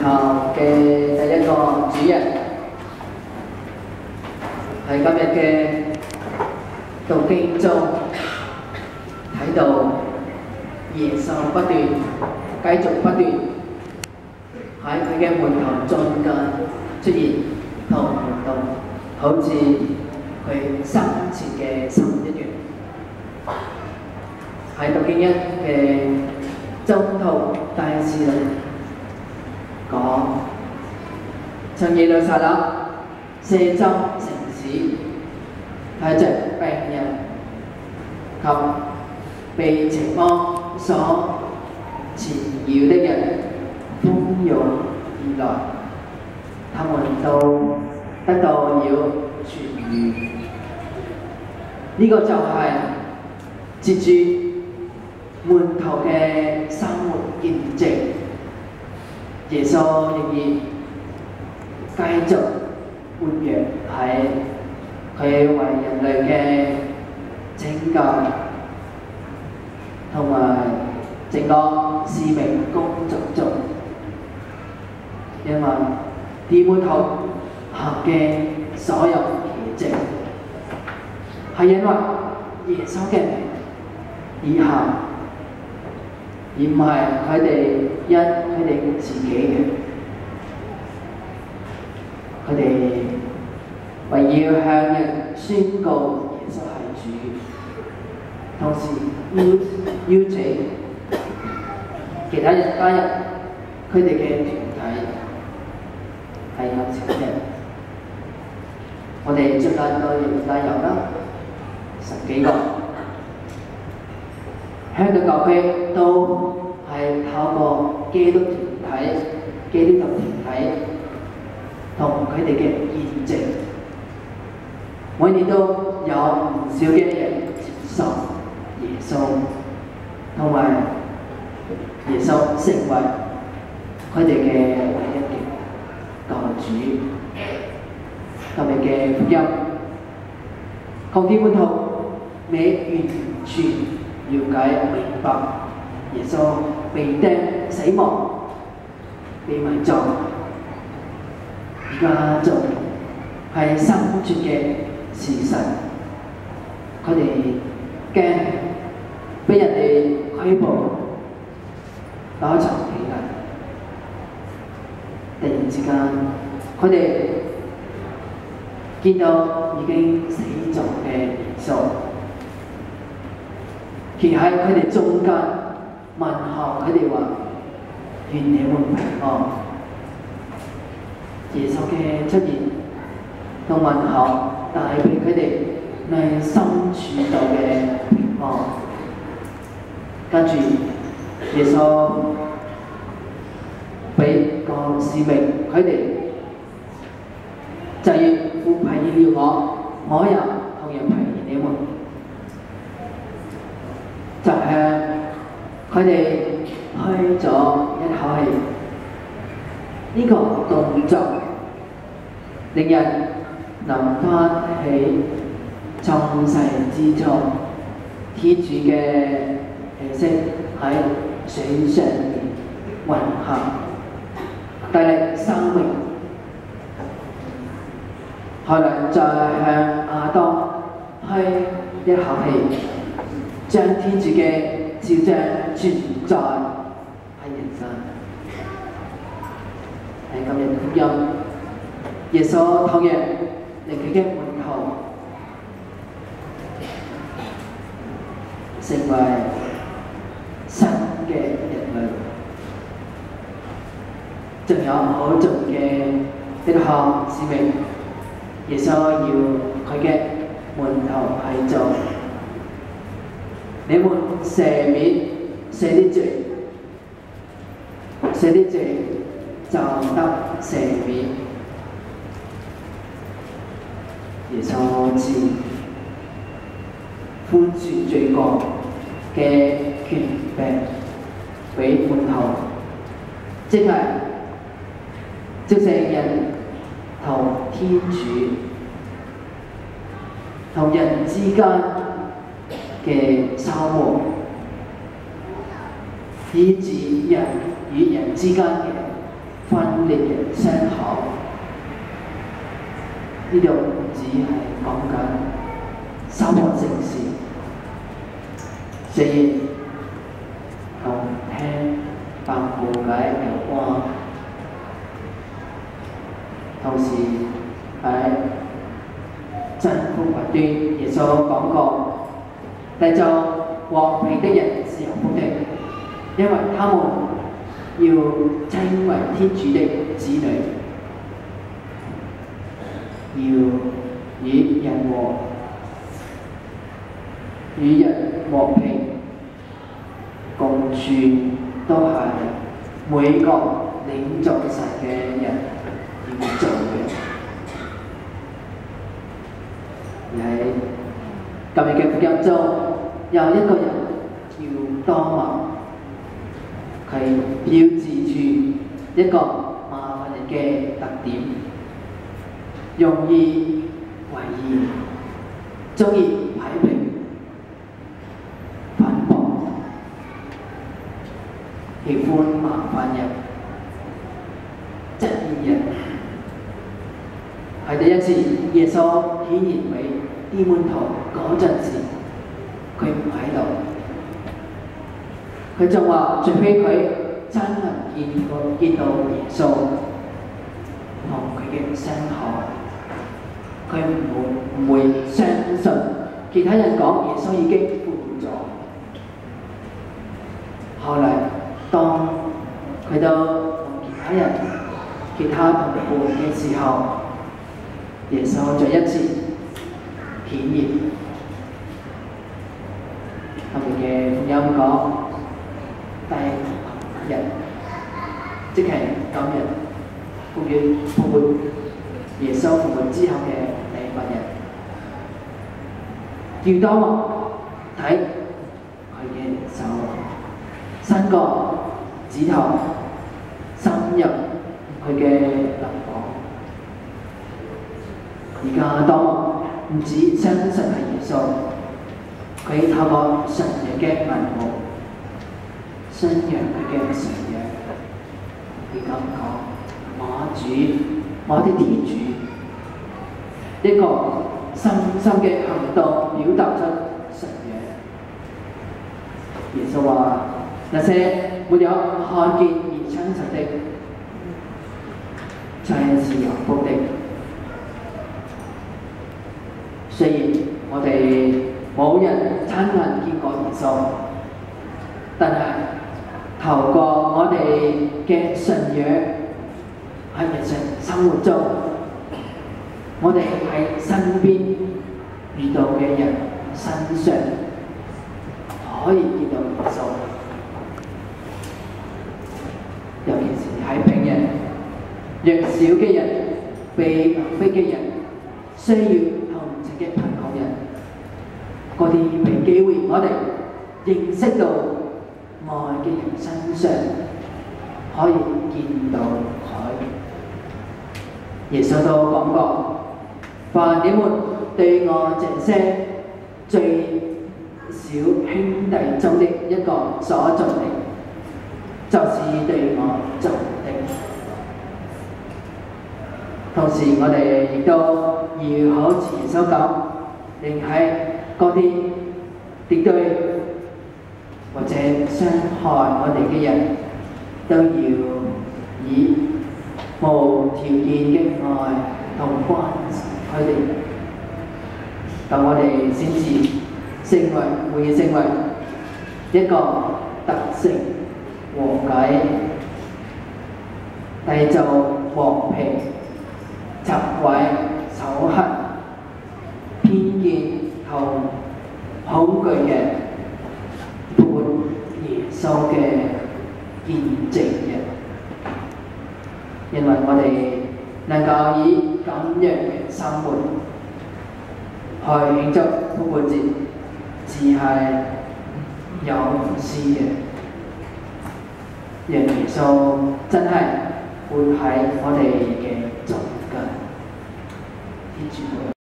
頭嘅第一個主日喺今日嘅讀經中睇到耶穌不斷繼續不斷喺佢嘅門徒中間出現同活動，好似佢生前嘅心一樣。喺讀經一嘅中途第4節講，從耶路撒冷四周城市帶着病人及被邪魔所纏繞的人蜂擁而來，他們都得到了痊癒。呢個就係接住門徒嘅生活見證，耶穌仍然繼續活躍喺佢為人類嘅拯救同埋整個使命工作中，因為啲門徒行嘅所有奇蹟係因為耶穌嘅名而行，而唔係佢哋因佢哋自己嘅。佢哋為要向人宣告耶穌係主，同時邀請其他人加入佢哋嘅團體，係有錢嘅。我哋最近都加入啦10幾個，香港教區都係透過基督團體、基督徒團體同佢哋嘅見證，每年都有唔少嘅人接受耶穌，同埋耶穌成為佢哋嘅唯一嘅救主。今日嘅福音，抗基本徒未完全了解明白耶穌被釘死亡、被埋葬，而家仲係生存嘅事實。佢哋驚俾人哋拘捕、打藏起嚟。突然之間，佢哋見到已經死咗嘅耶穌，企喺佢哋中間問候佢哋話：願你們平安。耶穌嘅出現同問候帶俾佢哋內心處到嘅平安。跟住耶穌俾個使命佢哋，就要父派了我也同樣派了你們，就係佢哋開咗一口氣。呢個動作令人諗翻起創世之初天主嘅氣息喺水上面運行，帶嚟生命。後來再向亞當開一口氣，將天主嘅肖像存在喺人間。喺今日福音，耶穌同樣令佢嘅門徒成為新嘅人類，仲有好重嘅一項使命。耶穌要佢嘅門徒去做，你們赦免誰的罪，誰的罪就得赦免。耶穌賜寬恕罪過嘅權柄俾門徒，即係照成人同天主同人之間嘅修和，以致人與人之間嘅分慘烈嘅傷口。呢度唔止係講緊收穫城市，雖然同聽白布解有關，同時喺真福雲端，耶穌講過，締造和平的人是有福的，因為他們要稱為天主的子女，要與人和平共處，都係每個領造神嘅人要做嘅。而喺今日嘅福音中，有一個人叫多默，佢標誌住一個麻煩人嘅特點，容易懷疑，鍾意批評、反駁，喜歡麻煩人、質疑人。喺第一次耶穌顯現俾啲門徒嗰陣時，佢唔喺度，佢就話：除非佢真係見到耶穌同佢嘅傷口，佢唔會相信其他人講耶穌已經復活咗。後嚟當佢到同其他同伴嘅時候，耶穌再一次顯現。後面嘅福音講第日，即係今日復活，耶穌復活之後嘅第8日，叫多默睇佢嘅手，伸個指頭深入佢嘅肋膀。而家多默唔止相信係耶穌，佢透過神嘅眼目宣揚佢嘅信仰。佢咁講：我主，我的天主，一個深深嘅行動表達出信仰。耶穌話：那些沒有看見而相信的，才是有福的。雖然我哋冇人親眼見過耶穌，但係透過我哋嘅信仰喺日常生活中，我哋喺身邊遇到嘅人身上可以見到耶穌，尤其是喺平日弱小嘅人、被逼嘅人、需要嘅貧窮人，嗰啲俾機會我哋認識到愛嘅人身上，可以見到佢。耶穌都講過：凡你們對我這些最小兄弟中的一個所做的，就是對我做的。同時，我哋亦都要好似耶穌咁，令喺嗰啲敵對或者傷害我哋嘅人，都要以無條件嘅愛同關佢哋，咁我哋先至會成為一個特色和解、締造和平、拆毀仇恨、偏見同恐懼嘅復活耶穌嘅見證人，因為我哋能夠以咁樣嘅生活去慶祝復活節，只係有意思嘅，讓耶穌真係活喺我哋嘅中間。天主